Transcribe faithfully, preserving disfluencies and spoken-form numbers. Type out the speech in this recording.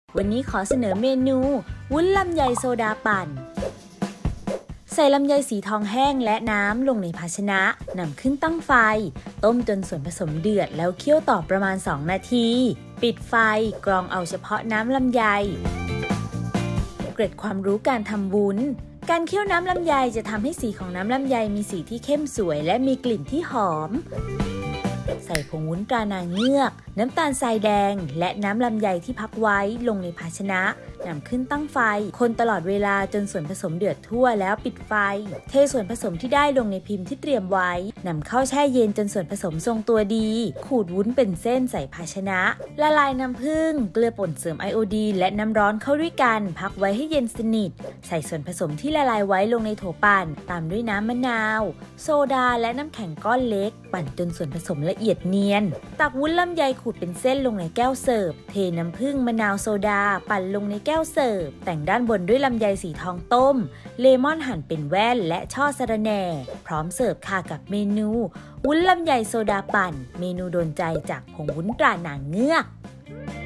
วันนี้ขอเสนอเมนูวุ้นลำไยโซดาปั่นใส่ลำไยสีทองแห้งและน้ำลงในภาชนะนำขึ้นตั้งไฟต้มจนส่วนผสมเดือดแล้วเคี่ยวต่อประมาณสองนาทีปิดไฟกรองเอาเฉพาะน้ำลำไยเกร็ดความรู้การทำวุ้นการเคี่ยวน้ำลำไยจะทำให้สีของน้ำลำไยมีสีที่เข้มสวยและมีกลิ่นที่หอมใส่ผงวุ้นตรานางเงือกน้ำตาลทรายแดงและน้ำลำไยที่พักไว้ลงในภาชนะนำขึ้นตั้งไฟคนตลอดเวลาจนส่วนผสมเดือดทั่วแล้วปิดไฟเทส่วนผสมที่ได้ลงในพิมพ์ที่เตรียมไว้นำเข้าแช่เย็นจนส่วนผสมทรงตัวดีขูดวุ้นเป็นเส้นใส่ภาชนะละลายน้ำผึ้งเกลือป่นเสริมไอโอดีนและน้ำร้อนเข้าด้วยกันพักไว้ให้เย็นสนิทใส่ส่วนผสมที่ละลายไว้ลงในโถปั่นตามด้วยน้ำมะนาวโซดาและน้ำแข็งก้อนเล็กปั่นจนส่วนผสมละเอียดเนียนตักวุ้นลำไยขูดเป็นเส้นลงในแก้วเสิร์ฟเทน้ำผึ้งมะนาวโซดาปั่นลงในแก้วเสิร์ฟแต่งด้านบนด้วยลำไยสีทองต้มเลมอนหั่นเป็นแว่นและช่อสะระแหน่พร้อมเสิร์ฟค่ะกับเมนูวุ้นลำไยโซดาปั่นเมนูโดนใจจากผงวุ้นตรานางเงือก